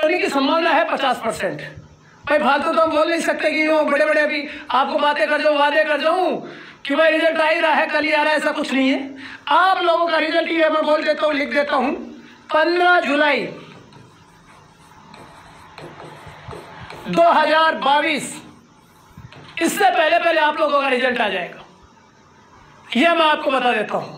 होने की संभावना है 50%। भाई फालतू तो हम बोल नहीं सकते कि वो बड़े बड़े अभी आपको बातें कर जाऊँ, वादे कर जाऊँ कि भाई रिजल्ट आ ही रहा है, कल ही आ रहा है, ऐसा कुछ नहीं है। आप लोगों का रिजल्ट ये मैं बोल देता हूँ, लिख देता हूँ, 15 जुलाई 2022, इससे पहले पहले आप लोगों का रिजल्ट आ जाएगा, यह मैं आपको बता देता हूँ।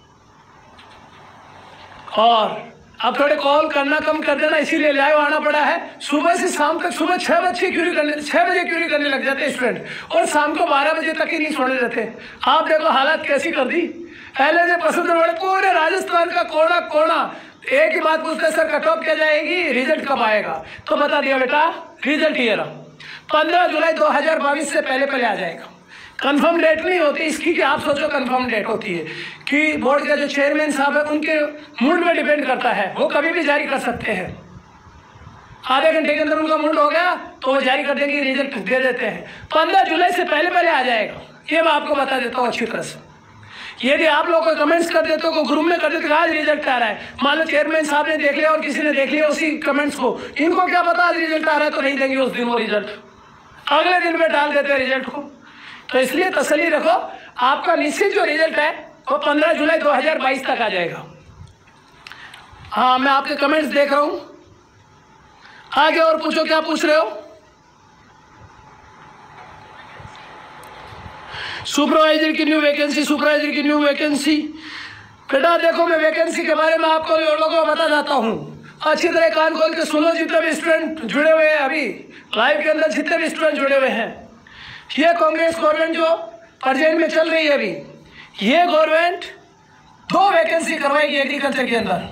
और अब थोड़े कॉल करना कम कर देना, इसीलिए लाइव आना पड़ा है। सुबह से शाम तक, सुबह 6 बजे क्यूरी करने लग जाते स्टूडेंट, और शाम को 12 बजे तक ही नहीं छोड़ने देते। आप देखो हालत कैसी कर दी। पहले से पसंद बड़े पूरे राजस्थान का कोना कोना एक ही बात पूछते, सर कट ऑफ क्या जाएगी, रिजल्ट कब आएगा? तो बता दिया बेटा, रिजल्ट ये रहा, 15 जुलाई 2022 से पहले पहले आ जाएगा। कंफर्म डेट नहीं होती इसकी कि आप सोचो कंफर्म डेट होती है कि बोर्ड का जो चेयरमैन साहब है उनके मूड में डिपेंड करता है, वो कभी भी जारी कर सकते हैं। आधे घंटे के अंदर उनका मूड हो गया तो वो जारी कर देंगे, रिजल्ट दे देते हैं। 15 जुलाई से पहले पहले आ जाएगा, ये मैं आपको बता देता हूँ अच्छी तरह से। यदि आप लोग को कमेंट्स कर देते हो, ग्रुप में कर देते आज रिजल्ट आ रहा है, मान लो चेयरमैन साहब ने देख लिया और किसी ने देख लिया उसी कमेंट्स को, इनको क्या पता आज रिजल्ट आ रहा है, तो नहीं देंगे उस दिन वो रिजल्ट, अगले दिन में डाल देते हैं रिजल्ट को। तो इसलिए तसल्ली रखो, आपका निश्चित जो रिजल्ट है वो 15 जुलाई 2022 तक आ जाएगा। हाँ, मैं आपके कमेंट्स देख रहा हूं, आगे और पूछो, क्या पूछ रहे हो? सुपरवाइजर की न्यू वैकेंसी, सुपरवाइजर की न्यू वैकेंसी। बेटा देखो, मैं वैकेंसी के बारे में आपको और लोगों को बता जाता हूँ, अच्छी तरह कान खोल के सुनो। जितने भी स्टूडेंट जुड़े हुए हैं अभी लाइव के अंदर, जितने भी स्टूडेंट जुड़े हुए हैं, ये कांग्रेस गवर्नमेंट जो प्रेजेंट में चल रही है अभी, ये गवर्नमेंट 2 वैकेंसी करवाएगी एग्रीकल्चर के अंदर।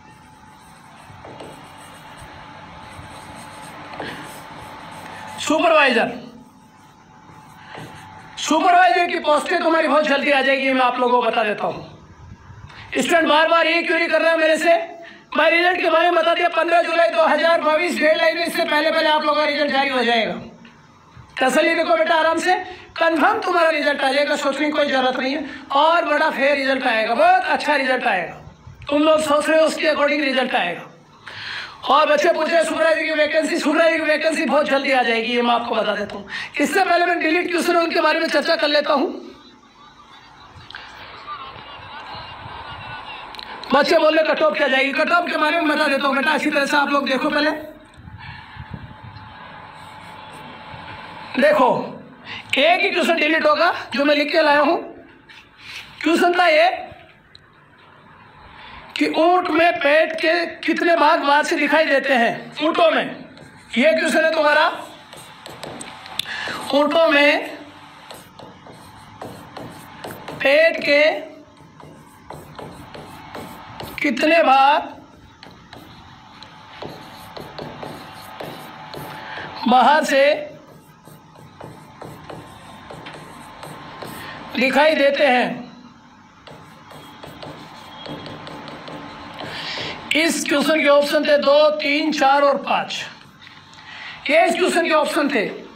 सुपरवाइजर की पोस्टें तुम्हारी बहुत जल्दी आ जाएगी, मैं आप लोगों को बता देता हूँ। स्टूडेंट बार बार ये क्वेरी कर रहा है मेरे से, मैं रिजल्ट के बारे में बता दिया, 15 जुलाई 2022 डेडलाइन, इससे पहले पहले आप लोगों का रिजल्ट जारी हो जाएगा। तसल्ली देखो बेटा, आराम से, कंफर्म तुम्हारा रिजल्ट आ जाएगा, सोचने की कोई जरूरत नहीं है। और बड़ा फेयर रिजल्ट आएगा, बहुत अच्छा रिजल्ट आएगा, तुम लोग सोच रहे हो उसके अकॉर्डिंग रिजल्ट आएगा। और बच्चे पूछे सुपरवाइजर की वैकेंसी, सुपरवाइजर की वैकेंसी बहुत जल्दी आ जाएगी, ये मैं आपको बता देता हूँ। इससे पहले मैं डिलीट क्वेश्चन है उनके बारे में चर्चा कर लेता हूँ। बच्चे बोल रहे कट ऑफ क्या जाएगी, कट ऑफ के बारे में बता देता हूँ बेटा, अच्छी तरह से आप लोग देखो। पहले देखो, एक ही क्वेश्चन डिलीट होगा जो मैं लिख के लाया हूं। क्वेश्चन था ये कि ऊंट में पेट के कितने भाग बाहर से दिखाई देते हैं ऊंटों में, ये क्वेश्चन है तुम्हारा। ऊंटों में पेट के कितने भाग बाहर से दिखाई देते हैं। इस क्वेश्चन के ऑप्शन थे 2, 3, 4 और 5। ये इस क्वेश्चन के ऑप्शन थे।